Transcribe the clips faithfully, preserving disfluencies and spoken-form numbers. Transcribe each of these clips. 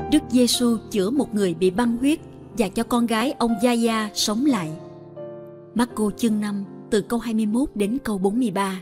Đức Giêsu chữa một người bị băng huyết và cho con gái ông Gia-gia sống lại. Mác-cô chương năm từ câu hai mươi mốt đến câu bốn mươi ba.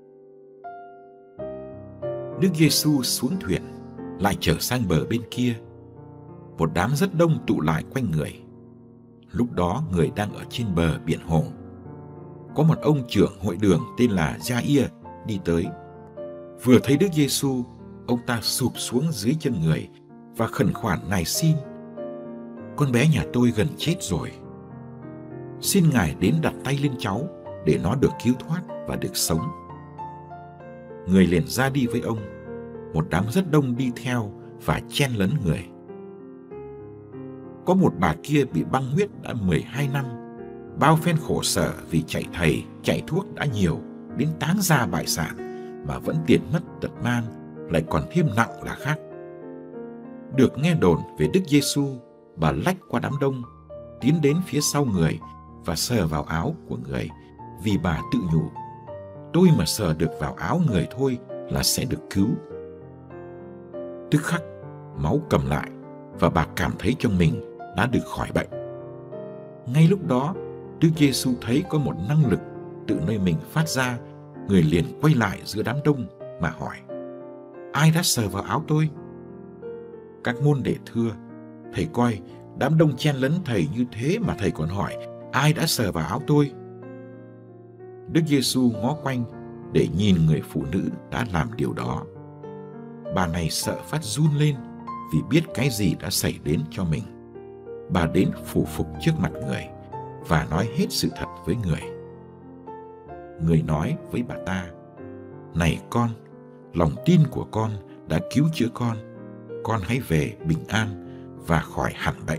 Đức Giêsu xuống thuyền, lại trở sang bờ bên kia. Một đám rất đông tụ lại quanh người. Lúc đó người đang ở trên bờ biển hồ. Có một ông trưởng hội đường tên là Gia-ia đi tới. Vừa thấy Đức Giêsu, ông ta sụp xuống dưới chân người và khẩn khoản nài xin: "Con bé nhà tôi gần chết rồi. Xin Ngài đến đặt tay lên cháu để nó được cứu thoát và được sống." Người liền ra đi với ông. Một đám rất đông đi theo và chen lấn người. Có một bà kia bị băng huyết đã mười hai năm, bao phen khổ sở vì chạy thầy, chạy thuốc đã nhiều, đến táng ra bại sản, mà vẫn tiền mất tật mang, lại còn thêm nặng là khác. Được nghe đồn về Đức Giêsu, bà lách qua đám đông, tiến đến phía sau người và sờ vào áo của người, vì bà tự nhủ: "Tôi mà sờ được vào áo người thôi là sẽ được cứu." Tức khắc, máu cầm lại và bà cảm thấy trong mình đã được khỏi bệnh. Ngay lúc đó, Đức Giêsu thấy có một năng lực từ nơi mình phát ra. Người liền quay lại giữa đám đông mà hỏi: "Ai đã sờ vào áo tôi?" Các môn đệ thưa: "Thầy coi, đám đông chen lấn thầy như thế mà thầy còn hỏi: Ai đã sờ vào áo tôi?" Đức Giêsu ngó quanh để nhìn người phụ nữ đã làm điều đó. Bà này sợ phát run lên vì biết cái gì đã xảy đến cho mình. Bà đến phủ phục trước mặt người và nói hết sự thật với người. Người nói với bà ta: "Này con, lòng tin của con đã cứu chữa con. Con hãy về bình an và khỏi hẳn bệnh."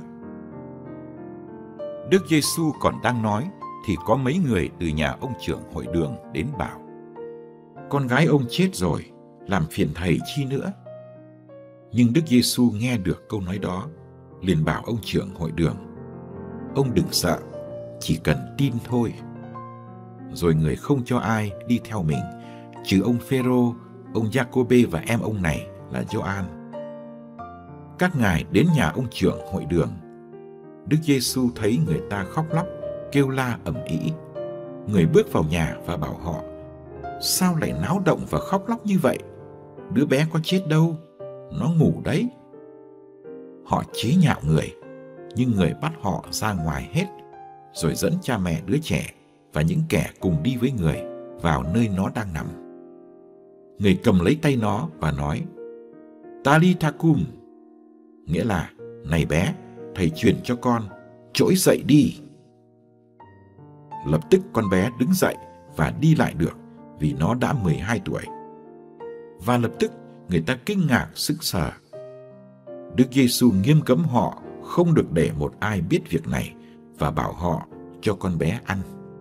Đức Giêsu còn đang nói thì có mấy người từ nhà ông trưởng hội đường đến bảo: "Con gái ông chết rồi, làm phiền thầy chi nữa?" Nhưng Đức Giêsu nghe được câu nói đó, liền bảo ông trưởng hội đường: "Ông đừng sợ, chỉ cần tin thôi." Rồi người không cho ai đi theo mình, trừ ông Phêrô, ông Giacôbê và em ông này là Gioan. Các ngài đến nhà ông trưởng hội đường. Đức Giêsu thấy người ta khóc lóc, kêu la ầm ĩ. Người bước vào nhà và bảo họ: "Sao lại náo động và khóc lóc như vậy? Đứa bé có chết đâu, nó ngủ đấy." Họ chế nhạo người, nhưng người bắt họ ra ngoài hết, rồi dẫn cha mẹ đứa trẻ và những kẻ cùng đi với người vào nơi nó đang nằm. Người cầm lấy tay nó và nói: "Talitha cum", nghĩa là: "Này bé, thầy truyền cho con, trỗi dậy đi." Lập tức con bé đứng dậy và đi lại được, vì nó đã mười hai tuổi. Và lập tức người ta kinh ngạc sững sờ. Đức Giêsu nghiêm cấm họ không được để một ai biết việc này và bảo họ cho con bé ăn.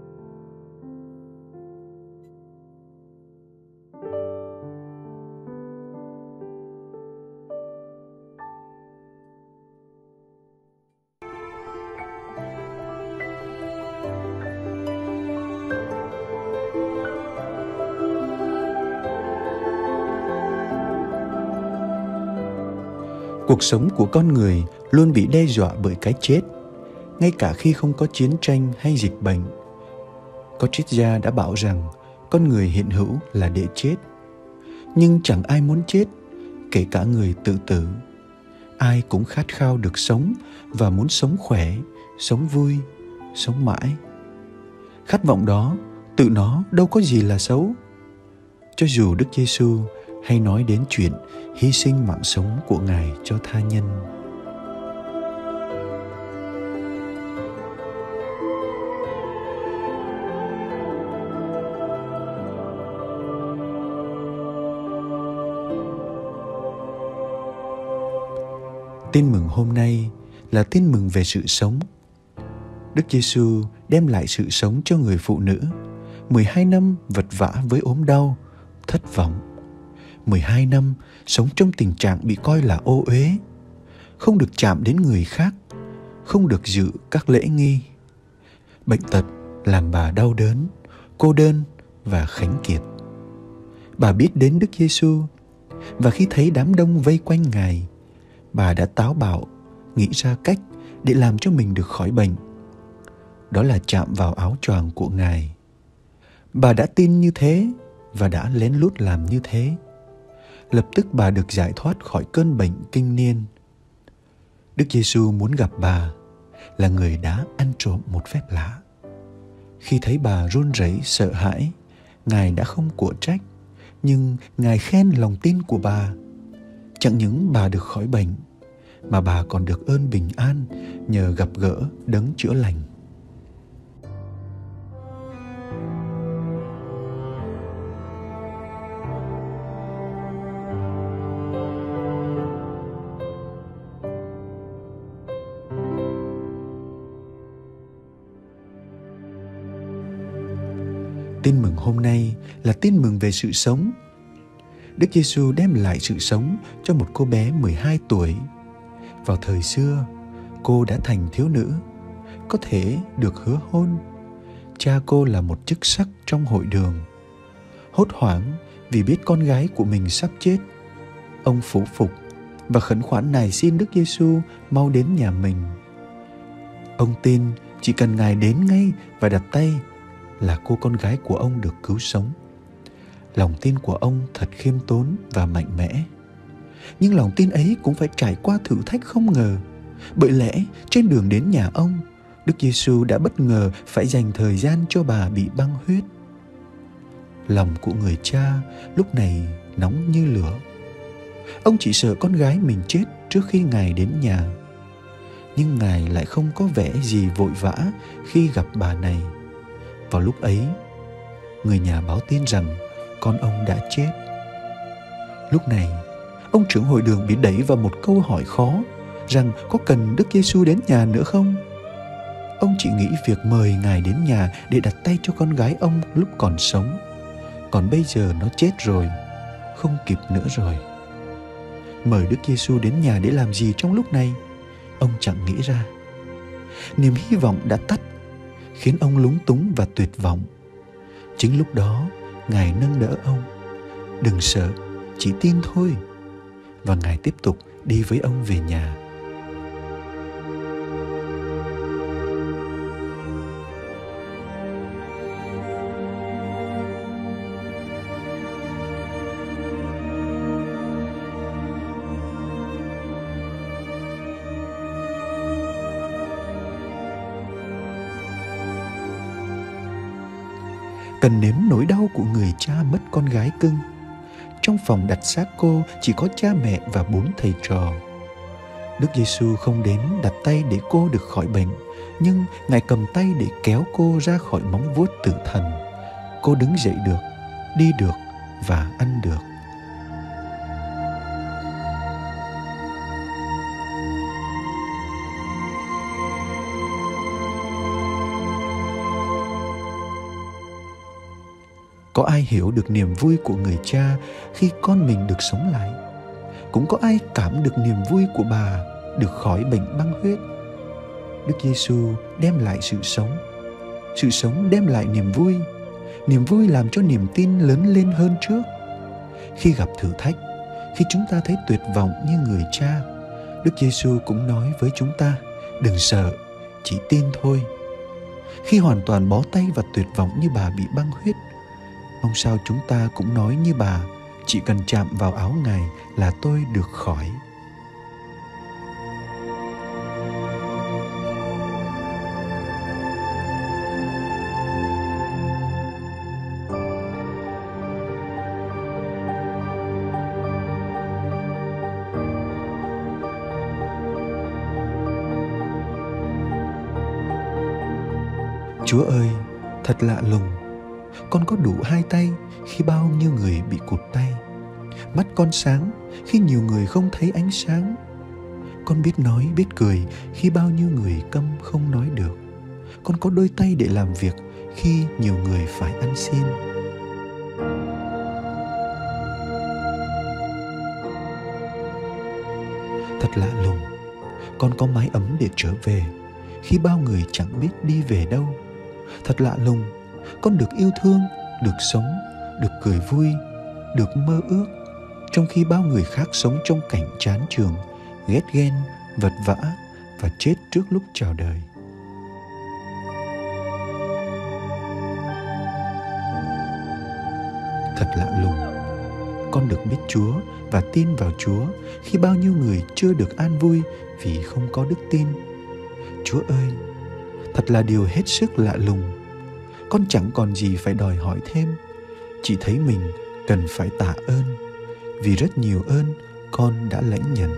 Cuộc sống của con người luôn bị đe dọa bởi cái chết, ngay cả khi không có chiến tranh hay dịch bệnh. Có triết gia đã bảo rằng con người hiện hữu là để chết. Nhưng chẳng ai muốn chết, kể cả người tự tử. Ai cũng khát khao được sống và muốn sống khỏe, sống vui, sống mãi. Khát vọng đó, tự nó đâu có gì là xấu. Cho dù Đức Giêsu hay nói đến chuyện hy sinh mạng sống của Ngài cho tha nhân. Tin mừng hôm nay là tin mừng về sự sống. Đức Giêsu đem lại sự sống cho người phụ nữ mười hai năm vật vã với ốm đau, thất vọng. mười hai năm sống trong tình trạng bị coi là ô uế, không được chạm đến người khác, không được dự các lễ nghi. Bệnh tật làm bà đau đớn, cô đơn và khánh kiệt. Bà biết đến Đức Giêsu, và khi thấy đám đông vây quanh Ngài, bà đã táo bạo nghĩ ra cách để làm cho mình được khỏi bệnh. Đó là chạm vào áo choàng của Ngài. Bà đã tin như thế và đã lén lút làm như thế. Lập tức bà được giải thoát khỏi cơn bệnh kinh niên. Đức Giêsu muốn gặp bà là người đã ăn trộm một phép lạ. Khi thấy bà run rẩy sợ hãi, Ngài đã không của trách, nhưng Ngài khen lòng tin của bà. Chẳng những bà được khỏi bệnh, mà bà còn được ơn bình an nhờ gặp gỡ đấng chữa lành. Tin mừng hôm nay là tin mừng về sự sống. Đức Giêsu đem lại sự sống cho một cô bé mười hai tuổi. Vào thời xưa, cô đã thành thiếu nữ, có thể được hứa hôn. Cha cô là một chức sắc trong hội đường. Hốt hoảng vì biết con gái của mình sắp chết, ông phủ phục và khẩn khoản nài xin Đức Giêsu mau đến nhà mình. Ông tin chỉ cần Ngài đến ngay và đặt tay là cô con gái của ông được cứu sống. Lòng tin của ông thật khiêm tốn và mạnh mẽ. Nhưng lòng tin ấy cũng phải trải qua thử thách không ngờ. Bởi lẽ trên đường đến nhà ông, Đức Giêsu đã bất ngờ phải dành thời gian cho bà bị băng huyết. Lòng của người cha lúc này nóng như lửa. Ông chỉ sợ con gái mình chết trước khi Ngài đến nhà. Nhưng Ngài lại không có vẻ gì vội vã khi gặp bà này. Vào lúc ấy, người nhà báo tin rằng con ông đã chết. Lúc này, ông trưởng hội đường bị đẩy vào một câu hỏi khó rằng có cần Đức Giêsu đến nhà nữa không? Ông chỉ nghĩ việc mời Ngài đến nhà để đặt tay cho con gái ông lúc còn sống. Còn bây giờ nó chết rồi, không kịp nữa rồi. Mời Đức Giêsu đến nhà để làm gì trong lúc này? Ông chẳng nghĩ ra. Niềm hy vọng đã tắt, khiến ông lúng túng và tuyệt vọng. Chính lúc đó, Ngài nâng đỡ ông. Đừng sợ, chỉ tin thôi. Và Ngài tiếp tục đi với ông về nhà. Cần nếm nỗi đau của người cha mất con gái cưng. Trong phòng đặt xác cô chỉ có cha mẹ và bốn thầy trò. Đức Giêsu không đến đặt tay để cô được khỏi bệnh, nhưng Ngài cầm tay để kéo cô ra khỏi móng vuốt tử thần. Cô đứng dậy được, đi được và ăn được. Có ai hiểu được niềm vui của người cha khi con mình được sống lại? Cũng có ai cảm được niềm vui của bà được khỏi bệnh băng huyết? Đức Giêsu đem lại sự sống. Sự sống đem lại niềm vui. Niềm vui làm cho niềm tin lớn lên hơn trước. Khi gặp thử thách, khi chúng ta thấy tuyệt vọng như người cha, Đức Giêsu cũng nói với chúng ta, đừng sợ, chỉ tin thôi. Khi hoàn toàn bó tay và tuyệt vọng như bà bị băng huyết, mong sao chúng ta cũng nói như bà, chỉ cần chạm vào áo Ngài là tôi được khỏi. Chúa ơi, thật lạ lùng. Con có đủ hai tay khi bao nhiêu người bị cụt tay. Mắt con sáng khi nhiều người không thấy ánh sáng. Con biết nói biết cười khi bao nhiêu người câm không nói được. Con có đôi tay để làm việc khi nhiều người phải ăn xin. Thật lạ lùng. Con có mái ấm để trở về khi bao người chẳng biết đi về đâu. Thật lạ lùng. Con được yêu thương, được sống, được cười vui, được mơ ước, trong khi bao người khác sống trong cảnh chán chường, ghét ghen, vật vã và chết trước lúc chào đời. Thật lạ lùng, con được biết Chúa và tin vào Chúa khi bao nhiêu người chưa được an vui vì không có đức tin. Chúa ơi, thật là điều hết sức lạ lùng. Con chẳng còn gì phải đòi hỏi thêm, chỉ thấy mình cần phải tạ ơn, vì rất nhiều ơn con đã lãnh nhận.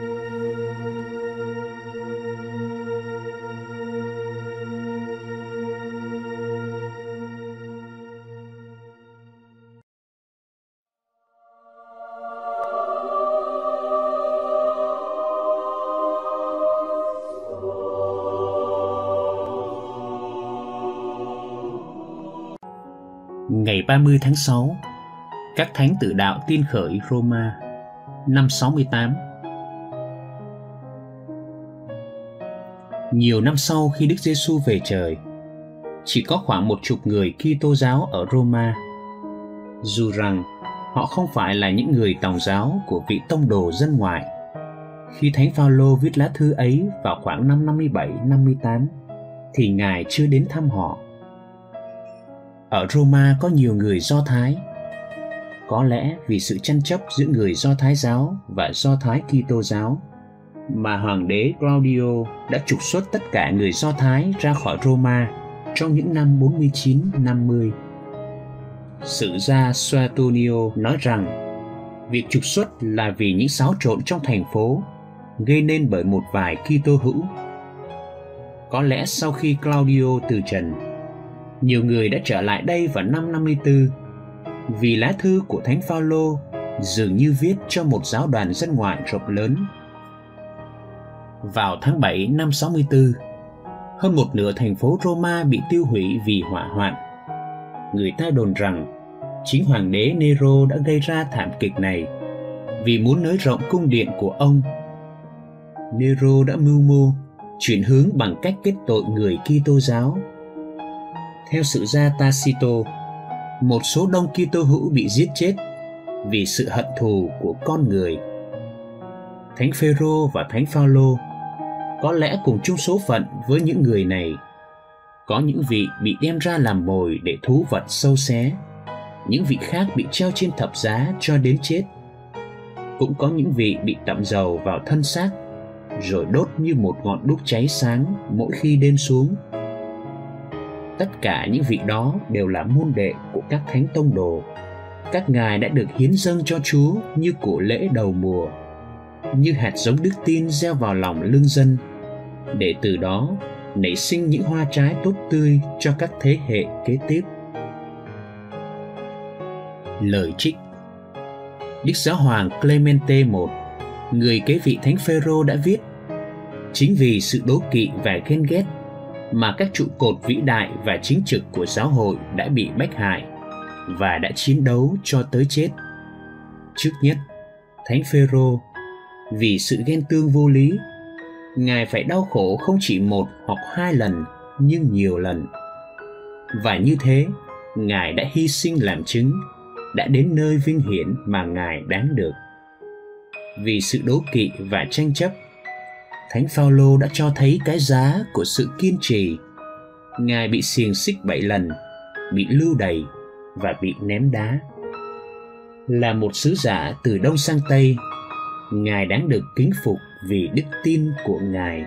Ngày ba mươi tháng sáu, các thánh tử đạo tin khởi Roma, năm sáu mươi tám. Nhiều năm sau khi Đức Giêsu về trời, chỉ có khoảng một chục người Kitô giáo ở Roma. Dù rằng họ không phải là những người tòng giáo của vị tông đồ dân ngoại. Khi Thánh Phaolô viết lá thư ấy vào khoảng năm năm mươi bảy năm mươi tám, thì Ngài chưa đến thăm họ. Ở Roma có nhiều người Do Thái. Có lẽ vì sự tranh chấp giữa người Do Thái giáo và Do Thái Kitô giáo mà Hoàng đế Claudio đã trục xuất tất cả người Do Thái ra khỏi Roma trong những năm bốn mươi chín năm mươi. Sử gia Suetonio nói rằng việc trục xuất là vì những xáo trộn trong thành phố gây nên bởi một vài Kitô hữu. Có lẽ sau khi Claudio từ trần, nhiều người đã trở lại đây vào năm năm mươi tư vì lá thư của Thánh Phaolô dường như viết cho một giáo đoàn dân ngoại rộng lớn. Vào tháng bảy năm sáu mươi tư, hơn một nửa thành phố Roma bị tiêu hủy vì hỏa hoạn. Người ta đồn rằng chính Hoàng đế Nero đã gây ra thảm kịch này vì muốn nới rộng cung điện của ông. Nero đã mưu mô chuyển hướng bằng cách kết tội người Kitô giáo. Theo sử gia Tacito, một số đông Kitô hữu bị giết chết vì sự hận thù của con người. Thánh Phêrô và Thánh Phaolô có lẽ cùng chung số phận với những người này. Có những vị bị đem ra làm mồi để thú vật sâu xé, những vị khác bị treo trên thập giá cho đến chết. Cũng có những vị bị tẩm dầu vào thân xác rồi đốt như một ngọn đuốc cháy sáng mỗi khi đêm xuống. Tất cả những vị đó đều là môn đệ của các thánh tông đồ. Các ngài đã được hiến dâng cho Chúa như của lễ đầu mùa, như hạt giống đức tin gieo vào lòng lương dân, để từ đó nảy sinh những hoa trái tốt tươi cho các thế hệ kế tiếp. Lời trích: Đức Giáo hoàng Clemente một, người kế vị Thánh Phêrô đã viết: chính vì sự đố kỵ và ghen ghét mà các trụ cột vĩ đại và chính trực của giáo hội đã bị bách hại và đã chiến đấu cho tới chết. Trước nhất, Thánh Phêrô, vì sự ghen tương vô lý, Ngài phải đau khổ không chỉ một hoặc hai lần nhưng nhiều lần. Và như thế, Ngài đã hy sinh làm chứng, đã đến nơi vinh hiển mà Ngài đáng được. Vì sự đố kỵ và tranh chấp, Thánh Phaolô đã cho thấy cái giá của sự kiên trì. Ngài bị xiềng xích bảy lần, bị lưu đày và bị ném đá. Là một sứ giả từ Đông sang Tây, Ngài đáng được kính phục vì đức tin của Ngài.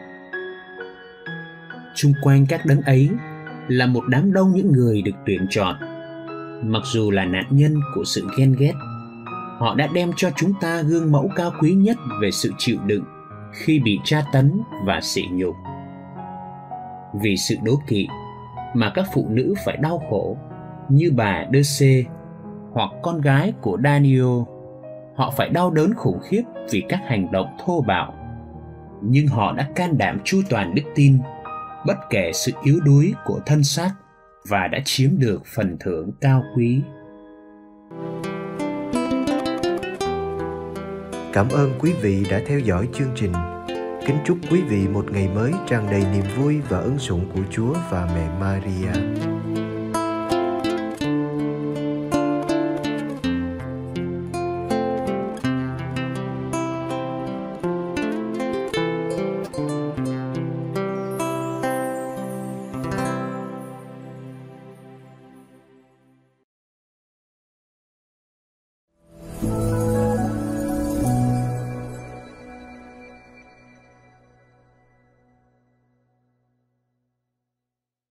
Chung quanh các đấng ấy là một đám đông những người được tuyển chọn. Mặc dù là nạn nhân của sự ghen ghét, họ đã đem cho chúng ta gương mẫu cao quý nhất về sự chịu đựng khi bị tra tấn và sỉ nhục. Vì sự đố kỵ mà các phụ nữ phải đau khổ, như bà Deuce hoặc con gái của Daniel. Họ phải đau đớn khủng khiếp vì các hành động thô bạo, nhưng họ đã can đảm chu toàn đức tin bất kể sự yếu đuối của thân xác và đã chiếm được phần thưởng cao quý. Cảm ơn quý vị đã theo dõi chương trình. Kính chúc quý vị một ngày mới tràn đầy niềm vui và ân sủng của Chúa và mẹ Maria.